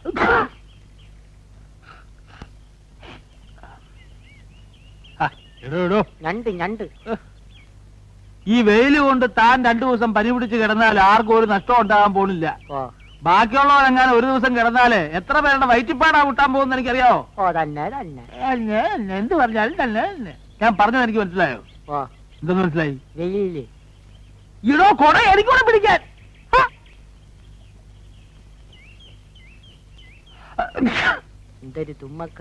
ഞണ്ട് ഞണ്ട്. ഈ വെയില് കൊണ്ട് താൻ 2 ദിവസം പനി പിടിച്ച് കിടന്നാൽ ആർക്കും ഒരു നഷ്ടം ഉണ്ടാകാൻ പോണില്ല. ബാക്കിയുള്ളവരെങ്ങാനും ഒരു ദിവസം കിടന്നാല് എത്ര പേരുടെ വയറ്റിപ്പാടാ വിട്ടാൻ പോകുന്ന എനിക്കറിയാവോ? തന്നെ തന്നെ. എന്ത് പറഞ്ഞാലും തന്നെ. ഞാൻ പറഞ്ഞത് എനിക്ക് മനസ്സിലായോ? എന്തെന്ന് മനസ്സിലായി? വെയില് ഇടോ കൊട എനിക്കൂടെ പിടിക്കാൻ. എന്തൊരു തുമ്മക്ക.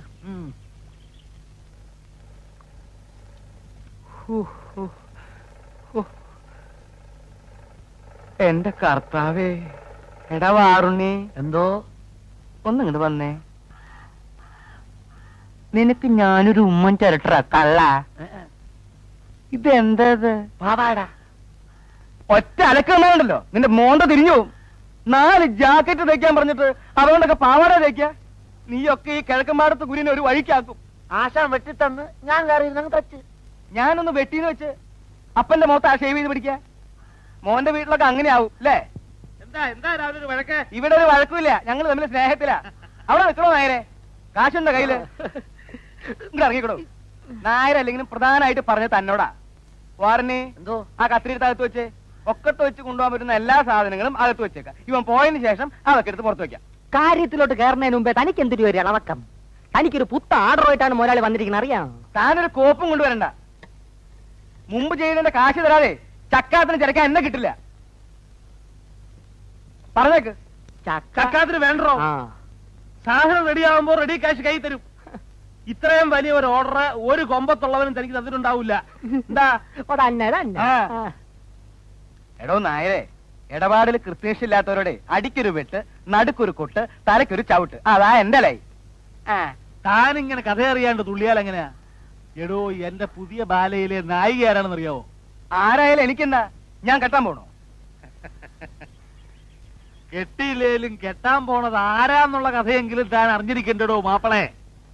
എന്റെ കർത്താവേ. എടാ വാറുണ്ണി, എന്തോ ഒന്നിങ്ങോട്ട് വന്നേ. നിനക്ക് ഞാനൊരു ഉമ്മൻ ചിരട്ട കള്ള. ഇതെന്താ പാവാടാ? ഒറ്റ അലക്കുണ്ടല്ലോ നിന്റെ മോന്ത തിരിഞ്ഞു പോവും. 4 ജാക്കറ്റ് തയ്ക്കാൻ പറഞ്ഞിട്ട് അതുകൊണ്ടൊക്കെ പാവാട തയ്ക്ക. നീയൊക്കെ ഈ കിഴക്കമ്പാടത്ത് കുരിനെ ഒരു വഴിക്കാക്കും. ആശാൻ വെട്ടിത്തന്ന് ഞാൻ കയറി തച്ച്. ഞാനൊന്ന് വെട്ടീന്ന് വെച്ച് അപ്പന്റെ മുഖത്ത് ആ ഷേവ് ചെയ്ത് പിടിക്ക. മോന്റെ വീട്ടിലൊക്കെ അങ്ങനെയാവും അല്ലേ? ഇവിടെ ഒരു വഴക്കുമില്ല, ഞങ്ങൾ തമ്മിൽ സ്നേഹത്തിലാ. അവിടെ നിൽക്കണോ നായരെ? കാശുണ്ടോ കയ്യില്? ഇങ്ങോട്ട് ഇറങ്ങിക്കോളൂ. നായരല്ലെങ്കിലും പ്രധാനമായിട്ട് പറഞ്ഞ തന്നോടാ. വാറിന് എന്തോ ആ കത്തിരിട്ട് അകത്ത് വെച്ച് ഒക്കത്ത് വെച്ച് കൊണ്ടുപോകാൻ പറ്റുന്ന എല്ലാ സാധനങ്ങളും അകത്ത് വെച്ചേക്കാം. ഇവൻ പോയതിനു ശേഷം അതൊക്കെ എടുത്ത് പുറത്ത് വെക്കാം. കാര്യത്തിലോട്ട് കയറുന്നതിന് മുമ്പേ തനിക്ക് എന്തൊരു ഒരു ഇളവക്കം. തനിക്കൊരു പുത്ത ആർഡറുമായിട്ടാണ് മുതലാളി വന്നിരിക്കുന്നത്, അറിയാം. താനൊരു കോപ്പും കൊണ്ടുവരണ്ട. മുമ്പ് ചെയ്തതിന്റെ കാശ് തരാതെ ചക്കാത്തിന് ചിരക്കാൻ എന്നെ കിട്ടില്ല. പറഞ്ഞേക്ക്. ചക്കാത്തിന് വേണ്ടോ? സാധനം റെഡിയാവുമ്പോ റെഡി കാശ് കൈ തരും. ഇത്രയും വലിയ ഒരു ഓർഡർ ഒരു കൊമ്പത്തുള്ളവനും തനിക്ക് തന്നിട്ടുണ്ടാവില്ല. എന്താ? എടോ നായരെ, ഇടപാടിൽ കൃത്യനിഷ്ഠയില്ലാത്തവരോടെ അടിക്കൊരു വെട്ട്, നടുക്കൊരു കൊട്ട്, തലക്കൊരു ചവിട്ട്. അതാ എന്റെ ലൈ. താനിങ്ങനെ കഥ അറിയാണ്ട് തുള്ളിയാൽ എങ്ങനെയാ? എടോ, എന്റെ പുതിയ ബാലയിലെ നായിക ആരാണെന്ന് അറിയാവോ? ആരായാലും എനിക്കെന്താ? ഞാൻ കെട്ടാൻ പോണോ? കെട്ടിയില്ലേലും കെട്ടാൻ പോണത് ആരാന്നുള്ള കഥയെങ്കിലും താൻ അറിഞ്ഞിരിക്കണ്ടോ മാപ്പിളെ?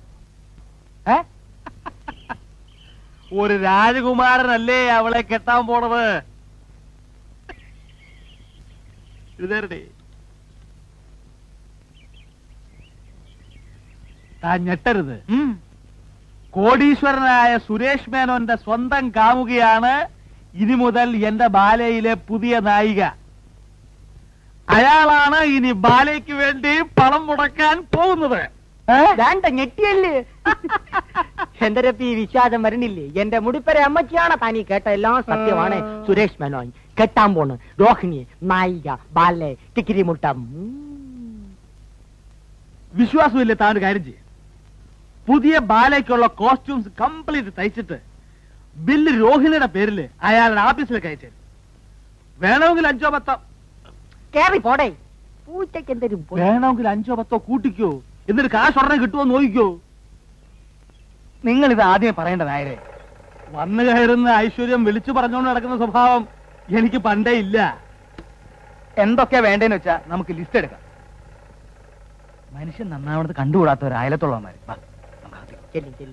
ഒരു രാജകുമാരനല്ലേ അവളെ കെട്ടാൻ പോണത്? ഇതേ താൻ ഞെട്ടരുത്. കോടീശ്വരനായ സുരേഷ് മേനോന്റെ സ്വന്തം കാമുകയാണ് ഇനി മുതൽ എന്റെ ബാലയിലെ പുതിയ നായിക. അയാളാണ് ഇനി ബാലയ്ക്ക് വേണ്ടി പണം മുടക്കാൻ പോകുന്നത്. ഞെട്ടിയല്ലേ? എന്റെ രപ്പി വിശ്വാസം വരണില്ലേ? എന്റെ മുടിപ്പര അമ്മച്ചിയാണ് താനീ കേട്ട എല്ലാം സത്യമാണ്. സുരേഷ് മേനോൻ കെട്ടാൻ പോണ് രോഹിണി നായിക ബാലെ ടിക്കിരി മുട്ടം. വിശ്വാസമില്ലേ? താൻ ഒരു കാര്യം ചെയ്യും, പുതിയ ബാലയ്ക്കുള്ള കോസ്റ്റ്യൂംസ് കംപ്ലീറ്റ് തയ്ച്ചിട്ട് ബില്ല് രോഹിണിയുടെ പേരില് അയാളുടെ ഓഫീസിലേക്ക് അയച്ചു. വേണമെങ്കിൽ 5-10 കേറി പോടേ. പൂച്ചയ്ക്ക് എന്തെങ്കിലും വേണമെങ്കിൽ 5-10 കൂട്ടിക്കോ, എന്നിട്ട് കാശ് ഉടനെ കിട്ടുമോ നോക്കിക്കോ. നിങ്ങൾ ഇത് ആദ്യം പറയേണ്ട നായരെ. വന്നു കയറുന്ന ഐശ്വര്യം വിളിച്ചു പറഞ്ഞുകൊണ്ട് നടക്കുന്ന സ്വഭാവം എനിക്ക് പണ്ടേ ഇല്ല. എന്തൊക്കെയാ വേണ്ടേന്ന് വെച്ചാ നമുക്ക് ലിസ്റ്റ് എടുക്കാം. മനുഷ്യൻ നന്നാവണത് കണ്ടുകൂടാത്തവർ അയലത്തുള്ളവന്മാര്. ചെല്ലി ചെല്ലി.